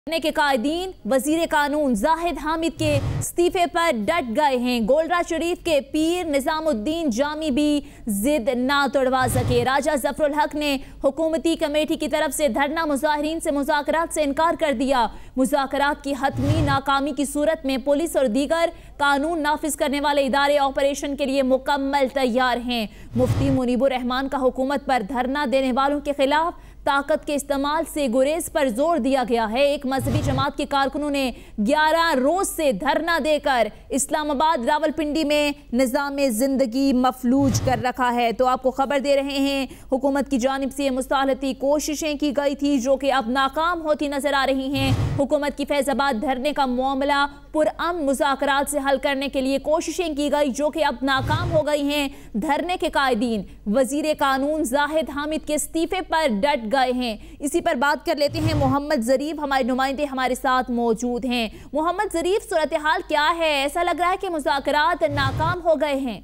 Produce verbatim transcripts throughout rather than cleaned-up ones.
के कायदीन वजीर कानून जाहिद हामिद के इस्तीफे पर डट गए हैं। गोलरा शरीफ के पीर निजामुद्दीन जामी भी जिद ना तोड़वा सके। राजा जफरुल हक ने हुकूमती कमेटी की तरफ से धरना मुजाहिरीन से मुज़ाकरात से इनकार कर दिया। मुज़ाकरात की हतमी नाकामी की सूरत में पुलिस और दीगर कानून नाफिज करने वाले इदारे ऑपरेशन के लिए मुकम्मल तैयार हैं। मुफ्ती मुनीबुर रहमान का हुकूमत पर धरना देने वालों के खिलाफ ताकत के इस्तेमाल से गुरेज पर जोर दिया गया है। एक मजहबी जमात के कारकुनों ने ग्यारह रोज से धरना देकर इस्लामाबाद रावलपिंडी में निज़ाम जिंदगी मफलूज कर रखा है। तो आपको खबर दे रहे हैं, हुकूमत की जानिब से मुस्ताहलती कोशिशें की गई थी जो कि अब नाकाम होती नजर आ रही हैं। हुकूमत की फैजाबाद धरने का मामला पुरअमन मुज़ाकरात से हल करने के लिए कोशिशें की गई जो कि अब नाकाम हो गई हैं। धरने के कायदीन वजीर कानून जाहिद हामिद के इस्तीफे पर डट गए हैं। इसी पर बात कर लेते हैं। मोहम्मद ज़रीफ हमारे नुमाइंदे हमारे साथ मौजूद हैं। मोहम्मद ज़रीफ, सूरत हाल क्या है? ऐसा लग रहा है कि मुज़ाकरात नाकाम हो गए हैं।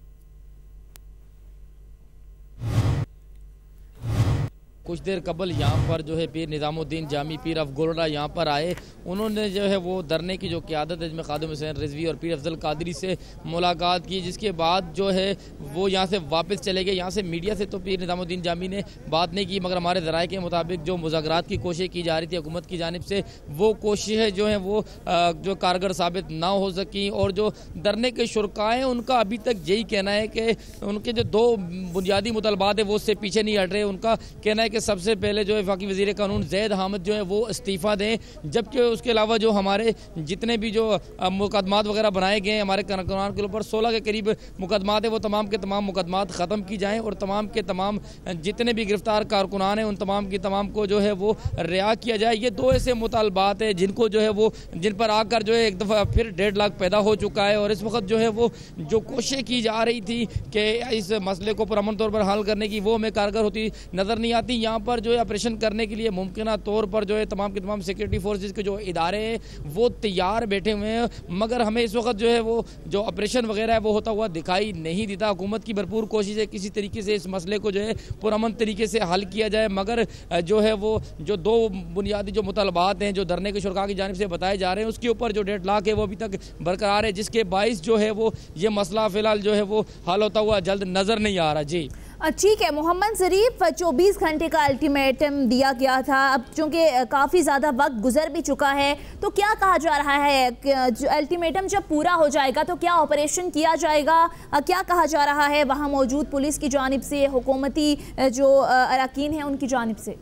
कुछ देर कबल यहाँ पर जो है पीर निजामुद्दीन जामी पीर अफ गोलरा यहाँ पर आए। उन्होंने जो है वो धरने की जो क़यादत है जिसमें खादिम हुसैन रिजवी और पीर अफजल कादरी से मुलाकात की, जिसके बाद जो है वो यहाँ से वापस चले गए। यहाँ से मीडिया से तो पीर निजामुद्दीन जामी ने बात नहीं की, मगर हमारे ज़राए के मुताबिक जो मुज़ाकरात की कोशिश की जा रही थी हुकूमत की जानिब से, वो कोशिशें जो हैं वो जो कारगर साबित ना हो सकी। और जो धरने के शुरकाएँ उनका अभी तक यही कहना है कि उनके जो दो बुनियादी मुतलबात है वो उससे पीछे नहीं हट रहे। उनका कहना है कि सबसे पहले जो है वफाकी वजीर कानून ज़ाहिद हामिद जो है वो इस्तीफ़ा दें, जबकि उसके अलावा जो हमारे जितने भी जो मुकदमात वगैरह बनाए गए हैं हमारे कारकुनान के ऊपर सोलह के करीब मुकदमात है वो तमाम के तमाम मुकदमात ख़त्म की जाएँ और तमाम के तमाम जितने भी गिरफ्तार कारकुनान हैं उन तमाम की तमाम को जो है वो रिहा किया जाए। ये दो ऐसे मुतालबात हैं जिनको जो है वो जिन पर आकर जो है एक दफ़ा फिर डेढ़ लाख पैदा हो चुका है। और इस वक्त जो है वो जो कोशिश की जा रही थी कि इस मसले को पुरअमन तौर पर हल करने की, वो हमें कारगर होती नज़र नहीं आती। यहाँ पर जो है ऑपरेशन करने के लिए मुमकिन तौर पर जो है तमाम के तमाम सिक्योरिटी फोर्सेस के जो इदारे हैं वो तैयार बैठे हुए हैं, मगर हमें इस वक्त जो है वो जो ऑपरेशन वगैरह है वो होता हुआ दिखाई नहीं देता। हुकूमत की भरपूर कोशिश है किसी तरीके से इस मसले को जो है पुरअमन तरीके से हल किया जाए, मगर जो है वो जो दो बुनियादी जो मुतालबात हैं जो धरने के शुरका की जानिब से बताए जा रहे हैं उसके ऊपर जो डेढ़ लाख है वो अभी तक बरकरार है, जिसके बाइस जो है वो ये मसला फिलहाल जो है वो हल होता हुआ जल्द नज़र नहीं आ रहा। जी ठीक है मोहम्मद ज़रीफ, चौबीस घंटे का अल्टीमेटम दिया गया था, अब चूँकि काफ़ी ज़्यादा वक्त गुजर भी चुका है, तो क्या कहा जा रहा है अल्टीमेटम जब पूरा हो जाएगा तो क्या ऑपरेशन किया जाएगा? क्या कहा जा रहा है वहाँ मौजूद पुलिस की जानिब से, हुकूमती जो अरकान हैं उनकी जानिब से?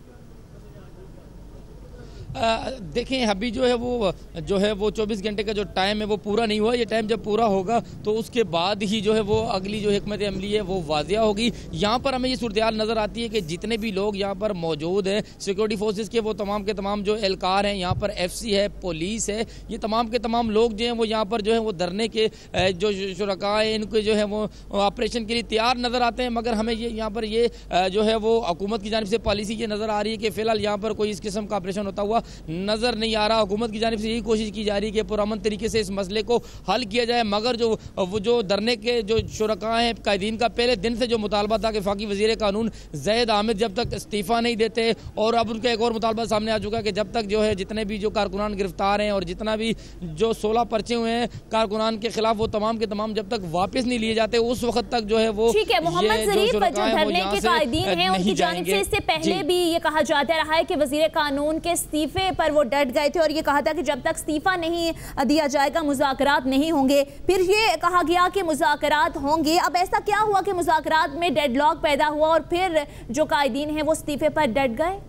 देखें अभी जो है वो जो है वो चौबीस घंटे का जो टाइम है वो पूरा नहीं हुआ। ये टाइम जब पूरा होगा तो उसके बाद ही जो है वो अगली जो हिकमत अमली है वो वाजिया होगी। यहाँ पर हमें ये सूरत नज़र आती है कि जितने भी लोग यहाँ पर मौजूद हैं सिक्योरिटी फोर्सेस के, वो तमाम के तमाम जो एहलकार हैं, यहाँ पर एफ सी है, पुलिस है, ये तमाम के तमाम लोग जो हैं वो यहाँ पर जो है वो धरने के जो शुरका हैं इनके जो है वो ऑपरेशन के लिए तैयार नज़र आते हैं। मगर हमें ये यहाँ पर ये जो है वो हुकूमत की जानिब से पॉलिसी ये नज़र आ रही है कि फ़िलहाल यहाँ पर कोई इस किस्म का ऑपरेशन होता हुआ नजर नहीं आ रहा। हुकूमत की जानिब से यही कोशिश की जा रही है कि पुरअमन तरीके से इस मसले को हल किया जाए, मगर जो वो जो धरने के जो शुरका हैं कायदीन का पहले दिन से जो मुतालबा था कि वफाकी वजीर कानून ज़ाहिद हामिद जब तक इस्तीफ़ा नहीं देते, और अब उनका एक और मुतालबा सामने आ चुका है कि जब तक जो है जितने भी जो कारकुनान गिरफ्तार हैं और जितना भी जो सोलह पर्चे हुए हैं कारकुनान के खिलाफ वो तमाम के तमाम जब तक वापस नहीं लिए जाते उस वक्त तक जो है वो ठीक है। मोहम्मद ज़रीफ, जो धरने के कायदीन हैं उनकी जानिब से इससे पहले भी ये कहा जाता रहा है कि वजीर कानून के इस्तीफे पर वो डट गए थे और ये कहा था कि जब तक इस्तीफा नहीं दिया जाएगा मुज़ाकरात नहीं होंगे। फिर ये कहा गया कि मुज़ाकरात होंगे। अब ऐसा क्या हुआ कि मुज़ाकरात में डेडलॉक पैदा हुआ और फिर जो कायदीन हैं वो इस्तीफे पर डट गए?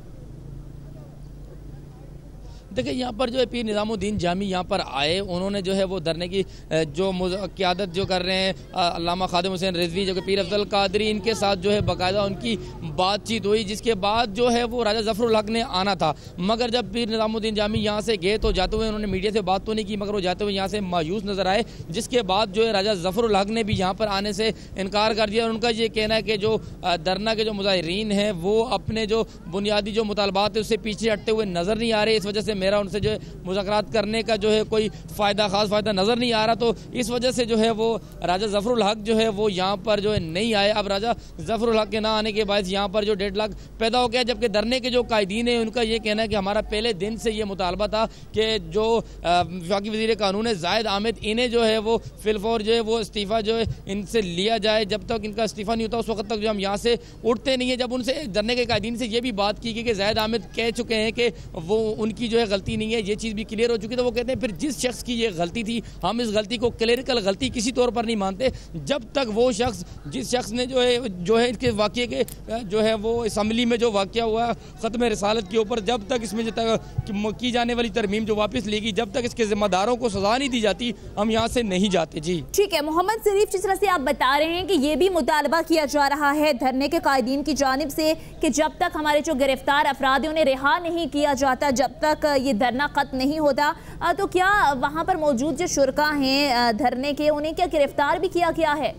देखिए यहाँ पर जो है पीर निजामुद्दीन जामी यहाँ पर आए, उन्होंने जो है वो धरने की जो क़यादत जो कर रहे हैं अल्लामा खादिम हुसैन रिजवी जो कि पीर अफजल कादरी, इनके साथ जो है बाकायदा उनकी बातचीत हुई, जिसके बाद जो है वो राजा जफरुल हक ने आना था। मगर जब पीर निजामुद्दीन जामी यहाँ से गए तो जाते हुए उन्होंने मीडिया से बात तो नहीं की, मगर वो जाते हुए यहाँ से मायूस नज़र आए, जिसके बाद जो है राजा जफरुल हक ने भी यहाँ पर आने से इनकार कर दिया। और उनका ये कहना है कि जो धरना के जो मुजाहिरीन हैं वो अपने जो बुनियादी जो मुतालबात है उससे पीछे हटते हुए नज़र नहीं आ रहे। इस वजह से मेरा उनसे जो है मुज़ाकरात करने का जो है कोई फ़ायदा ख़ास फ़ायदा नज़र नहीं आ रहा। तो इस वजह से जो है वो राजा ज़फ़रुल हक जो है वो यहाँ पर जो है नहीं आए। अब राजा ज़फ़रुल हक के ना आने के बाद यहाँ पर जो डेढ़ लाख पैदा हो गया, जबकि धरने के जो कायदीन हैं उनका ये कहना है कि हमारा पहले दिन से ये मुतालबा था कि जो वफाकी वज़ीर कानून है ज़ाहिद हामिद, इन्हें जो है वो फिलफौर जो है वो इस्तीफ़ा जो है इनसे लिया जाए। जब तक इनका इस्तीफ़ा नहीं होता उस वक्त तक जो हम यहाँ से उठते नहीं है। जब उनसे धरने के कायदीन से ये भी बात की गई कि ज़ाहिद हामिद कह चुके हैं कि वो उनकी जो है गलती नहीं है, ये चीज़ भी क्लियर हो चुकी है, तो वो कहते हैं फिर जिस शख्स की ये गलती थी हम इस गलती को क्लरिकल गलती किसी तौर पर नहीं मानते जब तक वो शख्स जिस शख्स ने जो है जो है इसके वाक़े के जो है वो असम्बली में जो वाक़या हुआ ख़त्म रिसालत के ऊपर, जब तक इसमें जो तक की जाने वाली तरमीम जो वापस लेगी, जब तक इसके जिम्मेदारों को सजा नहीं दी जाती हम यहाँ से नहीं जाते। जी ठीक है मोहम्मद शरीफ, जिस तरह से आप बता रहे हैं कि ये भी मुतालबा किया जा रहा है धरने के कायदीन की जानिब से कि जब तक हमारे जो गिरफ्तार अफराद हैं उन्हें रिहा नहीं किया जाता, जब तक ये धरना खत्म नहीं होता, तो क्या वहाँ पर मौजूद जो शुरका हैं धरने के उन्हें क्या गिरफ्तार भी किया गया है?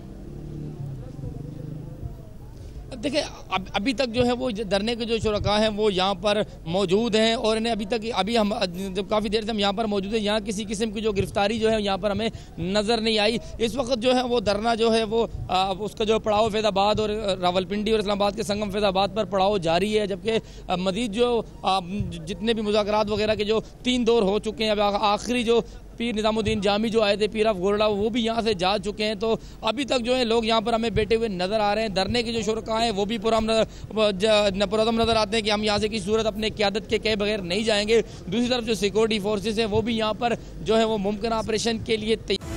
देखिए अब अभी तक जो है वो धरने के जो शुरका हैं वो यहाँ पर मौजूद हैं और इन्हें अभी तक अभी हम जब काफ़ी देर से हम यहाँ पर मौजूद हैं, यहाँ किसी किस्म की जो गिरफ्तारी जो है यहाँ पर हमें नज़र नहीं आई। इस वक्त जो है वो धरना जो है वो आ, उसका जो पड़ाव फैज़ाबाद और रावलपिंडी और इस्लामाबाद के संगम फैज़ाबाद पर पड़ाव जारी है, जबकि मज़ीद जो आ, जितने भी मुज़ाकरात वगैरह के जो तीन दौर हो चुके हैं, अब आखिरी जो पीर निज़ामुद्दीन जामी जो आए थे पीर ऑफ गोरडा वो भी यहाँ से जा चुके हैं। तो अभी तक जो है लोग यहाँ पर हमें बैठे हुए नज़र आ रहे हैं। धरने के जो शुरका हैं वो भी पुरअमन नज़र आते हैं कि हम यहाँ से किसी सूरत अपने क़यादत के कहे बगैर नहीं जाएंगे। दूसरी तरफ जो सिक्योरिटी फोर्सेस हैं वो भी यहाँ पर जो है वो मुमकिन ऑपरेशन के लिए तैयार